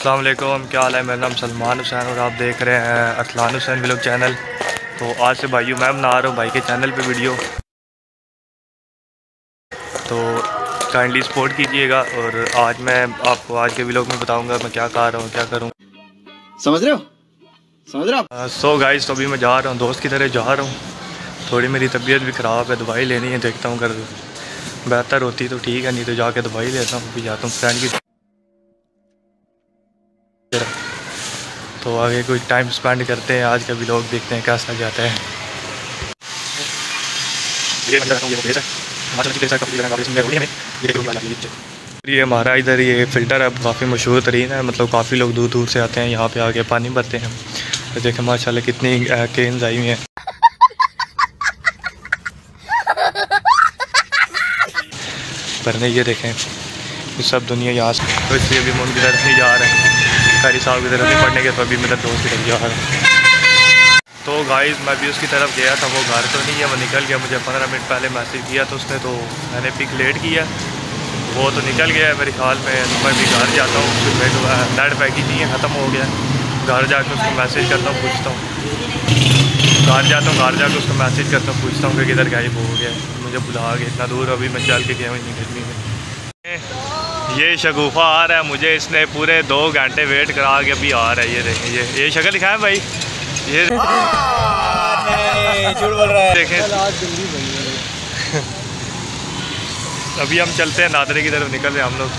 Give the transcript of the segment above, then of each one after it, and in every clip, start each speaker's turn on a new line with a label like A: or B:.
A: अस्सलाम वालेकुम, क्या हाल है। मेरा नाम सलमान हुसैन और आप देख रहे हैं अरसलान हुसैन व्लॉग चैनल। तो आज से भाइयों मैं बना रहा हूँ भाई के चैनल पे वीडियो, तो काइंडली सपोर्ट कीजिएगा। और आज मैं आपको आज के व्लॉग में बताऊँगा मैं क्या कर रहा हूँ, क्या करूँ,
B: समझ रहे हो।
A: सो गाइस, तो अभी मैं जा रहा हूँ, दोस्त की तरह जा रहा हूँ। थोड़ी मेरी तबीयत भी ख़राब है, दवाई लेनी है, देखता हूँ अगर बेहतर होती तो ठीक है, नहीं तो जाके दवाई लेता हूँ। अभी जाता हूँ फ्रेंड की। तो आगे कोई टाइम स्पेंड करते हैं, आज का व्लॉग देखते हैं कैसा जाता है। ये हमारा इधर ये फ़िल्टर अब काफ़ी मशहूर तरीन है, मतलब काफ़ी लोग दूर दूर से आते हैं यहाँ पे आके पानी भरते हैं। तो देखें माशाल्लाह कितनी केन्स आई हुई हैं। भरने ये देखें ये सब दुनिया यहाँ से, तो इसलिए अभी मैं उनकी तरफ नहीं जा रहे हैं, कारी साहब की तरफ नहीं पढ़ने के, तो अभी मेरा दोस्त की तरफ जा रहा है। तो गाइस मैं भी उसकी तरफ गया था, वो घर तो नहीं है, वो निकल गया। मुझे 15 मिनट पहले मैसेज किया था उसने, तो मैंने पिक लेट किया, वो तो निकल गया है मेरे ख्याल में। तो मैं भी घर जाता हूँ, फिर मेरे नेट पैकेज नहीं है, ख़त्म हो गया। घर जाकर उसको मैसेज करता हूँ, पूछता हूँ, घर जाता हूँ, घर जाकर उसको मैसेज करता हूँ, पूछता हूँ कि किधर गायब हो गया, मुझे बुला गया इतना दूर। अभी मैं चल के गया हूँ इतनी गर्मी में। ये शगुफा आ रहा है मुझे, इसने पूरे 2 घंटे वेट करा के अभी आ रहा है। ये देखें, ये शक्ल दिखाएं भाई, ये
B: झूठ बोल रहा है।
A: देखें अभी हम चलते हैं नादरे की तरफ, निकल रहे हैं हम लोग।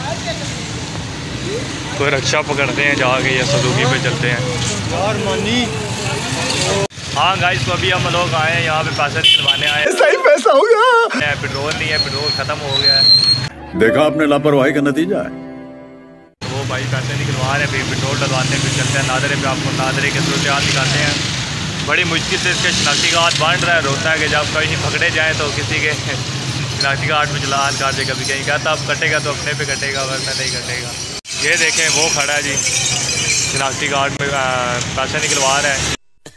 A: कोई रक्षा पकड़ते हैं जाके या सदुकी पे चलते हैं
B: और मनी।
A: हाँ गाइस, तो अभी हम लोग आए हैं यहाँ पे पैसे निकलवाने आए हैं।
B: सही पैसा होगा।
A: पेट्रोल नहीं है, पेट्रोल ख़त्म हो गया है।
C: देखा आपने लापरवाही का नतीजा है।
A: वो भाई पैसे निकलवा रहे हैं, फिर पेट्रोल डलवाते हैं, फिर चलते हैं नादरे पे। आपको नादरे के सूरत हाल दिखाते हैं। बड़ी मुश्किल से इसके शनाख्ती कार्ड बन रहा है। रोता है कि जब कहीं पकड़े जाएँ तो किसी के शनाख्ती कार्ड में चलान काट देगा, कभी कहीं कहता अब कटेगा तो अपने पे कटेगा वरना नहीं कटेगा। ये देखें वो खड़ा है जी, शनाख्ती कार्ड में पैसे निकलवा रहा है।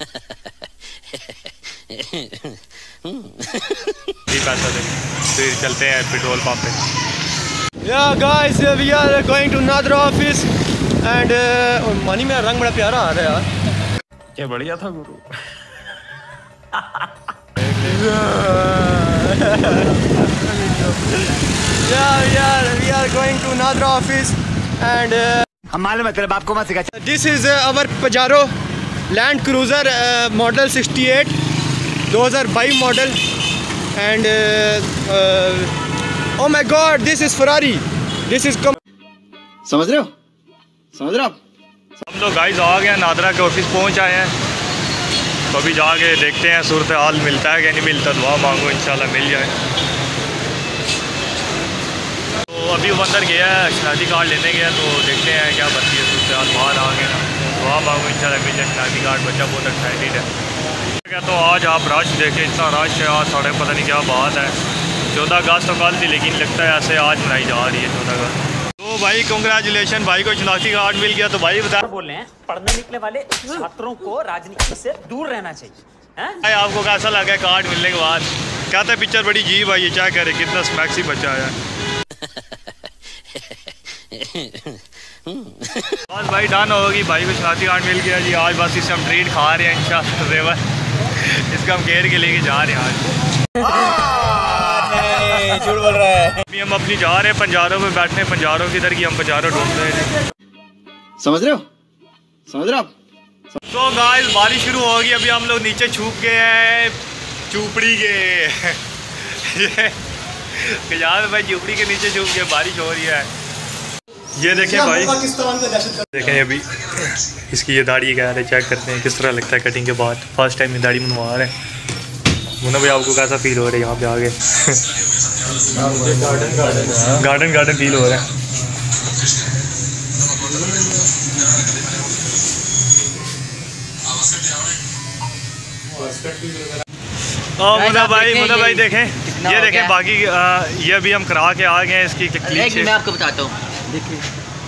A: पैसा दे, फिर चलते हैं पेट्रोल पंप पे।
B: Yeah guys, we are going to Nadra office and मनी मेरा रंग बड़ा प्यारा आ रहा है यार,
A: क्या बढ़िया था गुरु।
B: we are going to Nadra office and
C: हम मालूम है तेरे बाप को मत सिखा।
B: this is our Pajero Land Cruiser model 68 2022 model and oh my god, this is Ferrari, this is समझ रहे हो आप।
A: हम लोग गाइस आ गए हैं, नादरा के ऑफिस पहुंच आए हैं। तो अभी जाके देखते हैं सूरत हाल मिलता है कि नहीं मिलता। दुआ मांगो इंशाल्लाह मिल जाए। तो अभी वो अंदर गया है, शनाख्ती कार्ड लेने गया, तो देखते हैं क्या बनती है सूरत हाल। बाहर आ गए ना, दुआ मांगो इंशाल्लाह मिल जाए शनाख्ती कार्ड। बच्चा बहुत एक्साइटेड है। तो आज आप रश देखें, इतना रश है आज, साढ़े पता नहीं क्या बात है। 14 अगस्त तो कल थी, लेकिन लगता है ऐसे आज मनाई जा रही है 14 अगस्त। तो भाई कंग्रेचुलेशन, भाई को शनाख्ती कार्ड मिल गया। तो भाई बता
D: बोल रहे हैं पढ़ने निकले वाले छात्रों को राजनीति से दूर रहना चाहिए।
A: भाई आपको कैसा लगा कार्ड मिलने के बाद? कहता है पिक्चर बड़ी जीब आई है, क्या करे, कितना स्मैक्सी बच्चा है। बस भाई डन होगी, भाई को शनाख्ती कार्ड मिल गया जी। आज बस इससे हम ट्रीट खा रहे हैं इंशाल्लाह, इसका हम केयर के लेके जा रहे हैं आज।
B: झूठ बोल रहा है।
A: अभी हम अपनी जा रहे हैं पंजारों में बैठने, पंजारों किधर की, हम पंजारों ढूंढ रहे हैं।
B: समझ रहे हो आप।
A: तो गाइस बारिश शुरू होगी, अभी हम लोग नीचे छुप गए हैं झूपड़ी के। यहाँ पे भाई झूपड़ी के नीचे छुप गए, बारिश हो रही है। ये देखें भाई, देखें अभी इसकी ये दाढ़ी कह रहे, चेक करते हैं किस तरह लगता है कटिंग के बाद। फर्स्ट टाइम ये दाढ़ी बनवा रहे हैं। मुन्ना भाई आपको कैसा फील हो रहा है यहाँ पे आगे? गार्डन फील हो रहा है। मुन्ना भाई देखें, ये देखें बाकी ये अभी हम करा के आ गए हैं इसकी क्लिप।
D: मैं आपको बताता हूँ, देखिए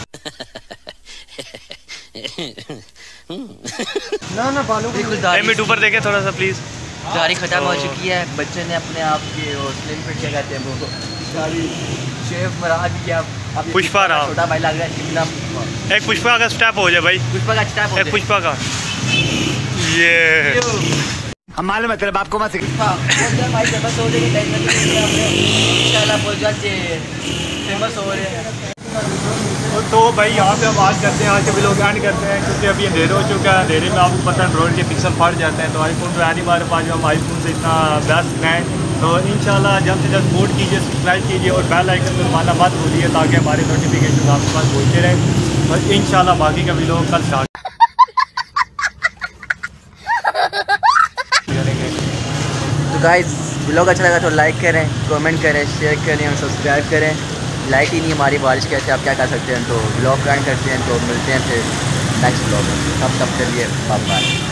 B: ना बालों
A: मिट्टू पर देखें थोड़ा सा प्लीज।
D: गाड़ी खत्म हो चुकी है, बच्चे ने अपने आप के हौसले पे क्या कहते हैं वो गाड़ी शेफ मरा दिया।
A: पुष्पा राम
B: छोटा भाई लग रहा है शिमला पुष्पा।
A: एक पुष्पा का स्टेप हो जाए भाई,
B: पुष्पा का स्टेप हो
A: एक पुष्पा का ये
C: हम मालूम है तेरे बाप को मत सिखा।
B: पुष्पा भाई फेमस हो जाएगी, टेंशन नहीं है आपने इंशाल्लाह पुष्पा फेमस हो रहे हैं।
A: तो भाई यहाँ पे हम आज करते हैं, आज के भी लोग एंड करते हैं क्योंकि अभी अंधेरे हो चुका है। अंधेरे में आपको पता है एंड्रॉइड के पिक्सल फट जाते हैं, तो आईफोन तो आने हमारे पास, हम आईफोन से इतना बेस्ट हैं। तो इंशाल्लाह जल्द से जल्द सपोर्ट कीजिए, सब्सक्राइब कीजिए और बेल आइकन पर दबाना मत भूलिए ताकि हमारे नोटिफिकेशन आपके पास पहुँचते रहें। और इंशाल्लाह बाकी का भी लोग कल स्टार्ट करेंगे।
B: तो गाइस ब्लॉग अच्छा लगा तो लाइक करें, कमेंट करें, शेयर करें और सब्सक्राइब करें। लाइट ही नहीं हमारी बारिश कैसे, आप क्या कर सकते हैं। तो ब्लॉग एंड करते हैं, तो मिलते हैं फिर नेक्स्ट ब्लॉग में। तब के लिए बाय बाय।